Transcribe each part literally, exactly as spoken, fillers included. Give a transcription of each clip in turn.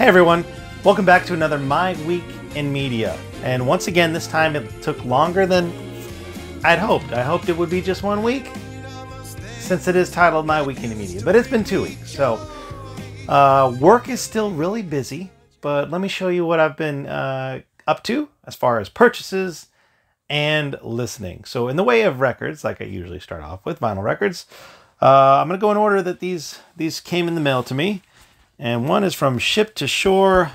Hey everyone, welcome back to another My Week in Media. And once again, this time it took longer than I'd hoped. I hoped it would be just one week, since it is titled My Week in Media. But it's been two weeks, so uh, work is still really busy. But let me show you what I've been uh, up to as far as purchases and listening. So in the way of records, like I usually start off with, vinyl records, uh, I'm going to go in order that these these came in the mail to me. And one is from Ship to Shore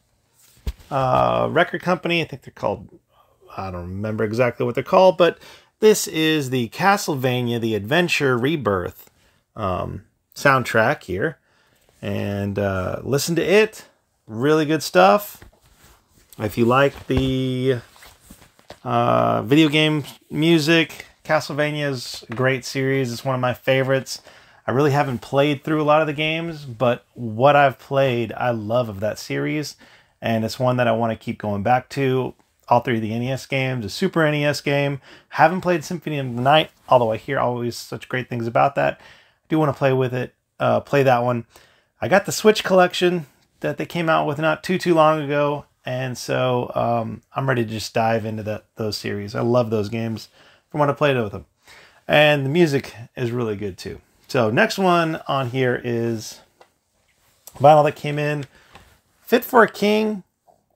uh, record company. I think they're called, I don't remember exactly what they're called, but this is the Castlevania The Adventure Rebirth um, soundtrack here. And uh, listen to it. Really good stuff. If you like the uh, video game music, Castlevania is a great series. It's one of my favorites. I really haven't played through a lot of the games, but what I've played, I love of that series. And it's one that I want to keep going back to. All three of the N E S games, a Super N E S game. Haven't played Symphony of the Night, although I hear always such great things about that. I do want to play with it, uh, play that one. I got the Switch collection that they came out with not too, too long ago. And so um, I'm ready to just dive into that those series. I love those games from what I played with them. And the music is really good too. So next one on here is vinyl that came in, Fit for a King,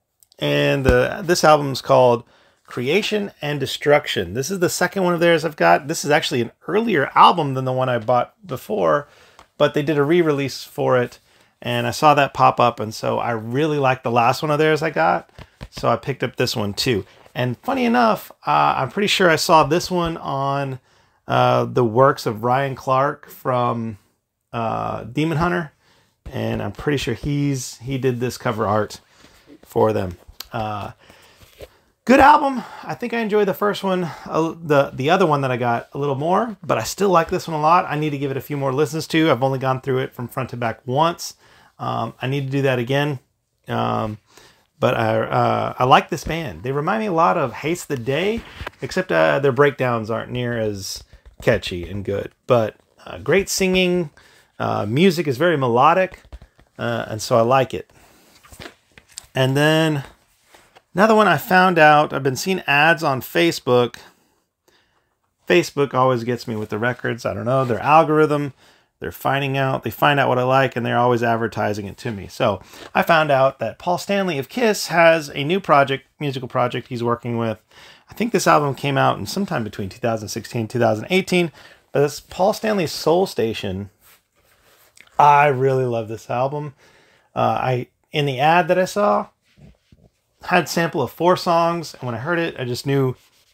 and uh, this album is called Creation and Destruction. This is the second one of theirs I've got. This is actually an earlier album than the one I bought before, but they did a re-release for it, and I saw that pop up, and so I really liked the last one of theirs I got, so I picked up this one too. And funny enough, uh, I'm pretty sure I saw this one on Uh, the works of Ryan Clark from uh, Demon Hunter, and I'm pretty sure he's he did this cover art for them. Uh, good album. I think I enjoyed the first one, uh, the the other one that I got a little more, but I still like this one a lot. I need to give it a few more listens to. I've only gone through it from front to back once. Um, I need to do that again. Um, But I uh, I like this band. They remind me a lot of Haste the Day, except uh, their breakdowns aren't near as catchy and good. But uh, great singing. Uh, music is very melodic, uh, and so I like it. And then another one I found out, I've been seeing ads on Facebook. Facebook always gets me with the records. I don't know, their algorithm. They're finding out, they find out what I like, and they're always advertising it to me. So I found out that Paul Stanley of Kiss has a new project, musical project he's working with. I think this album came out in sometime between two thousand sixteen and two thousand eighteen. But it's Paul Stanley's Soul Station. I really love this album. Uh, I in the ad that I saw, had a sample of four songs, and when I heard it, I just knew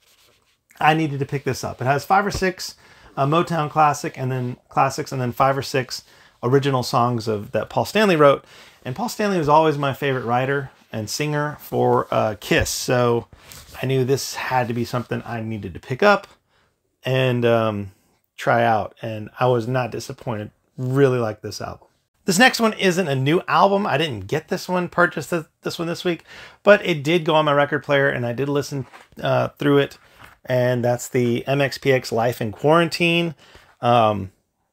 I needed to pick this up. It has five or six A Motown classic, and then classics, and then five or six original songs of that Paul Stanley wrote. And Paul Stanley was always my favorite writer and singer for uh, Kiss, so I knew this had to be something I needed to pick up and um, try out. And I was not disappointed. Really like this album. This next one isn't a new album. I didn't get this one, purchase this one this week, but it did go on my record player, and I did listen uh, through it. And that's the M X P X Life in Quarantine. Um,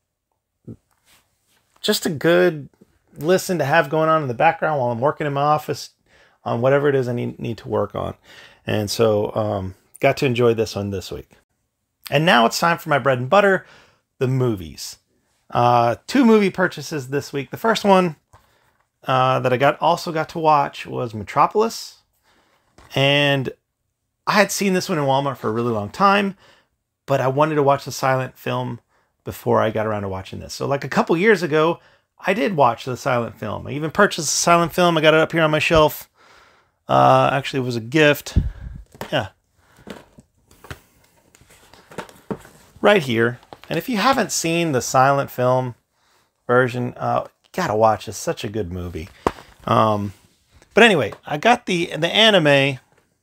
just a good listen to have going on in the background while I'm working in my office on whatever it is I need, need to work on. And so um, got to enjoy this one this week. And now it's time for my bread and butter, the movies. Uh, two movie purchases this week. The first one uh, that I got also got to watch was Metropolis. And I had seen this one in Walmart for a really long time, but I wanted to watch the silent film before I got around to watching this. So like a couple years ago, I did watch the silent film. I even purchased the silent film. I got it up here on my shelf. Uh, actually, it was a gift. Yeah. Right here. And if you haven't seen the silent film version, uh, you gotta watch. It's such a good movie. Um, but anyway, I got the, the anime.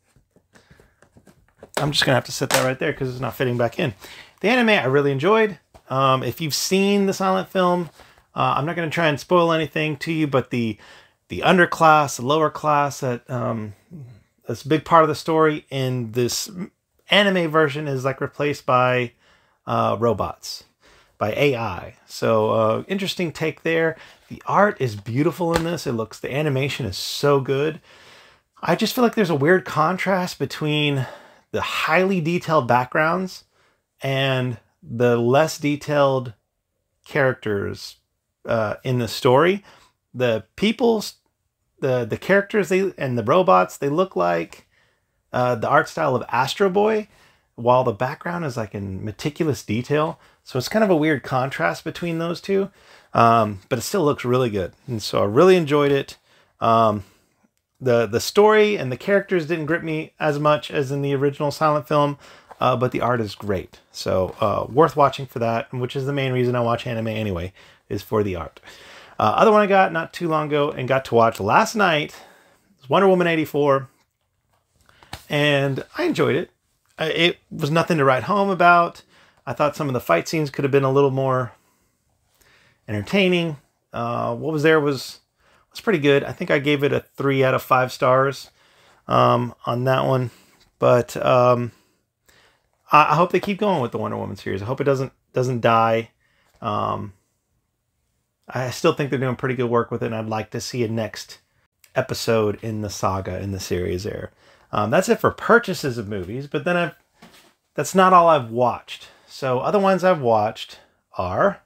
I'm just going to have to set that right there because it's not fitting back in. The anime I really enjoyed. Um, if you've seen the silent film, uh, I'm not going to try and spoil anything to you, but the the underclass, the lower class, that um, that's a big part of the story in this anime version is like replaced by uh, robots. by A I. So uh, interesting take there. The art is beautiful in this. It looks, the animation is so good. I just feel like there's a weird contrast between the highly detailed backgrounds and the less detailed characters uh, in the story. The people's, the the characters they and the robots, they look like uh, the art style of Astro Boy, while the background is like in meticulous detail. So it's kind of a weird contrast between those two, um, but it still looks really good. And so I really enjoyed it. Um, the the story and the characters didn't grip me as much as in the original silent film, uh, but the art is great. So uh, worth watching for that, which is the main reason I watch anime anyway, is for the art. Uh, other one I got not too long ago and got to watch last night was Wonder Woman eighty-four, and I enjoyed it. It was nothing to write home about. I thought some of the fight scenes could have been a little more entertaining. Uh, what was there was was pretty good. I think I gave it a three out of five stars um, on that one. But um, I, I hope they keep going with the Wonder Woman series. I hope it doesn't doesn't die. Um, I still think they're doing pretty good work with it, and I'd like to see a next episode in the saga, in the series there. Um, that's it for purchases of movies, but then I've, that's not all I've watched. So other ones I've watched are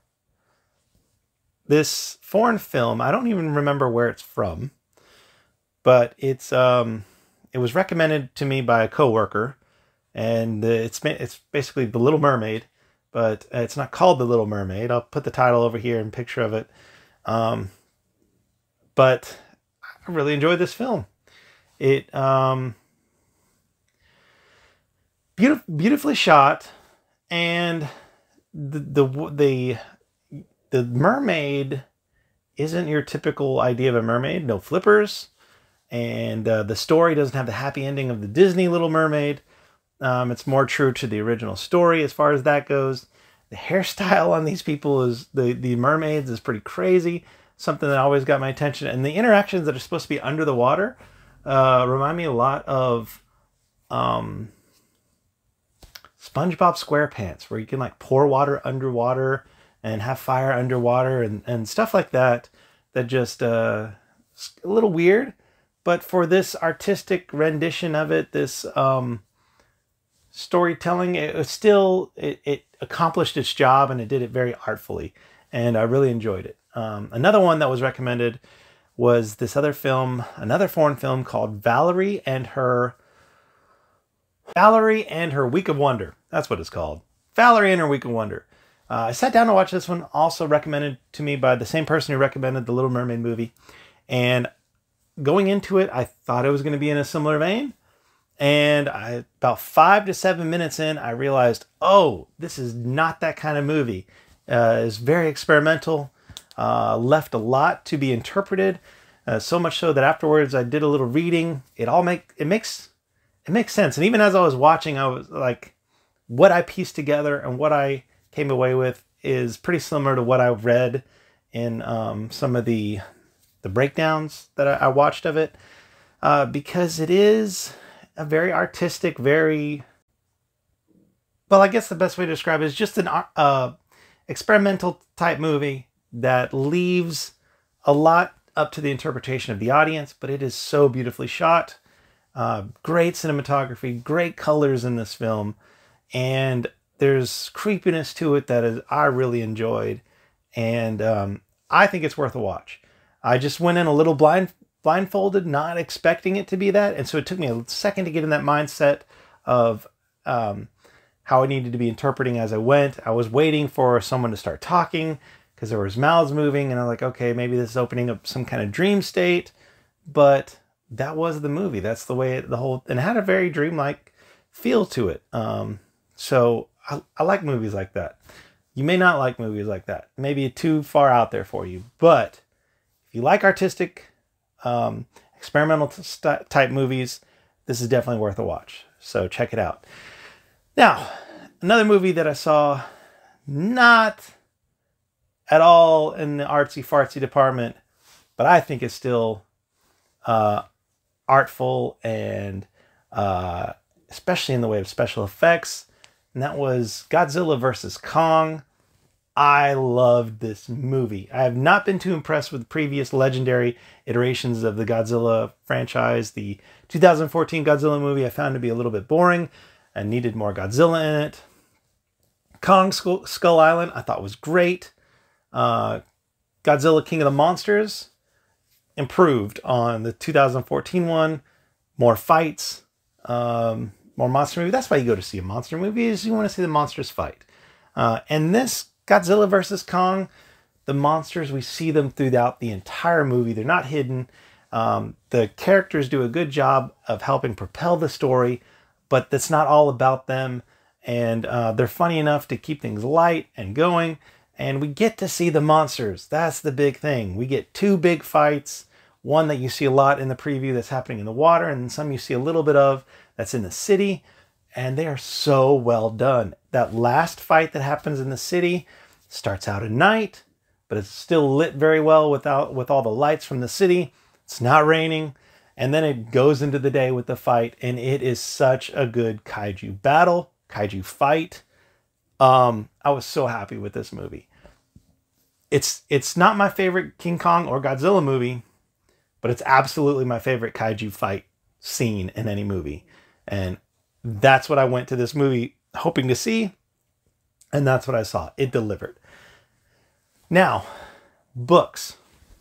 this foreign film. I don't even remember where it's from, but it's um, it was recommended to me by a coworker, and it's it's basically The Little Mermaid, but it's not called The Little Mermaid. I'll put the title over here and picture of it. Um, but I really enjoyed this film. It um, beautiful, beautifully shot, and the the the the mermaid isn't your typical idea of a mermaid. No flippers, and uh, the story doesn't have the happy ending of the Disney Little Mermaid. Um, it's more true to the original story as far as that goes. The hairstyle on these people is, the, the mermaids, is pretty crazy. Something that always got my attention. And the interactions that are supposed to be under the water uh, remind me a lot of um, SpongeBob SquarePants, where you can like pour water underwater and have fire underwater and, and stuff like that. That just uh, a little weird. But for this artistic rendition of it, this... Um, storytelling, it was still, it, it accomplished its job, and it did it very artfully, and I really enjoyed it. Um, another one that was recommended was this other film, another foreign film called Valerie and her Valerie and her Week of Wonder. That's what it's called. Valerie and her Week of Wonder. Uh, I sat down to watch this one, also recommended to me by the same person who recommended the Little Mermaid movie, and going into it, I thought it was going to be in a similar vein. And I, about five to seven minutes in, I realized, oh, this is not that kind of movie. Uh, it's very experimental, uh, left a lot to be interpreted. Uh, so much so that afterwards I did a little reading. It all make it makes it makes sense. And even as I was watching, I was like, what I pieced together and what I came away with is pretty similar to what I've read in um, some of the the breakdowns that I, I watched of it, uh, because it is a very artistic, very, well, I guess the best way to describe it is just an uh, experimental type movie that leaves a lot up to the interpretation of the audience, but it is so beautifully shot. Uh, great cinematography, great colors in this film, and there's creepiness to it that is, I really enjoyed, and um, I think it's worth a watch. I just went in a little blind blindfolded, not expecting it to be that. And so it took me a second to get in that mindset of um, how I needed to be interpreting as I went. I was waiting for someone to start talking because there was mouths moving, and I'm like, okay, maybe this is opening up some kind of dream state. But that was the movie. That's the way it, the whole, and it had a very dreamlike feel to it. Um, so I, I like movies like that. You may not like movies like that. Maybe too far out there for you. But if you like artistic, Um, experimental st- type movies, this is definitely worth a watch. So check it out. Now, another movie that I saw, not at all in the artsy fartsy department, but I think is still uh, artful and uh, especially in the way of special effects, and that was Godzilla versus Kong. I loved this movie. I have not been too impressed with previous legendary iterations of the Godzilla franchise. The two thousand fourteen Godzilla movie I found to be a little bit boring and needed more Godzilla in it. Kong Skull, Skull Island I thought was great. Uh, Godzilla King of the Monsters improved on the two thousand fourteen one. More fights, um, more monster movie. That's why you go to see a monster movie, is you want to see the monsters fight. Uh, and this Godzilla versus Kong, the monsters, we see them throughout the entire movie. They're not hidden. Um, the characters do a good job of helping propel the story, but that's not all about them. And uh, they're funny enough to keep things light and going. And we get to see the monsters. That's the big thing. We get two big fights. One that you see a lot in the preview that's happening in the water, and some you see a little bit of that's in the city. And they are so well done. That last fight that happens in the city starts out at night, but it's still lit very well without with all the lights from the city. It's not raining. And then it goes into the day with the fight, and it is such a good kaiju battle, kaiju fight. Um, I was so happy with this movie. It's it's not my favorite King Kong or Godzilla movie, but it's absolutely my favorite kaiju fight scene in any movie. And that's what I went to this movie hoping to see. And that's what I saw. It delivered. Now, books.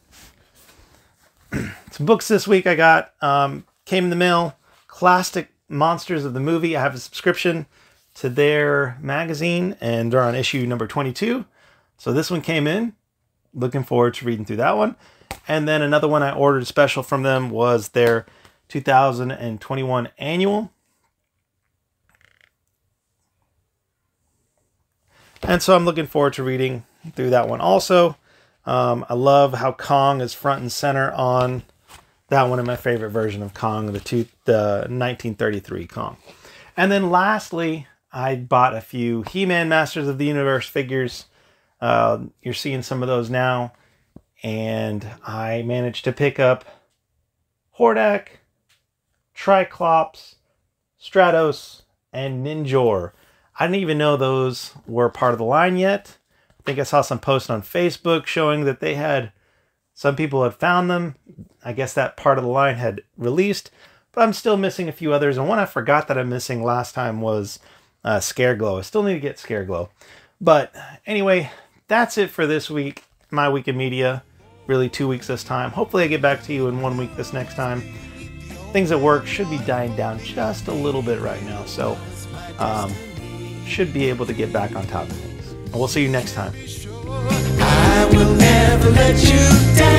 Some books this week I got. Um, came in the mail. Classic Monsters of the Movie. I have a subscription to their magazine, and they're on issue number twenty-two. So this one came in. Looking forward to reading through that one. And then another one I ordered special from them was their two thousand twenty-one annual. And so I'm looking forward to reading through that one also. Um, I love how Kong is front and center on that one, of my favorite version of Kong, the, two, the nineteen thirty-three Kong. And then lastly, I bought a few He-Man Masters of the Universe figures. Uh, you're seeing some of those now. And I managed to pick up Hordak, Triclops, Stratos, and Ninjor. I didn't even know those were part of the line yet. I think I saw some posts on Facebook showing that they had, some people had found them. I guess that part of the line had released, but I'm still missing a few others. And one I forgot that I'm missing last time was uh, Scareglow. I still need to get Scareglow. But anyway, that's it for this week. My Week in Media. Really two weeks this time. Hopefully I get back to you in one week this next time. Things at work should be dying down just a little bit right now. So, um, should be able to get back on top of things. And we'll see you next time. I will never let you down.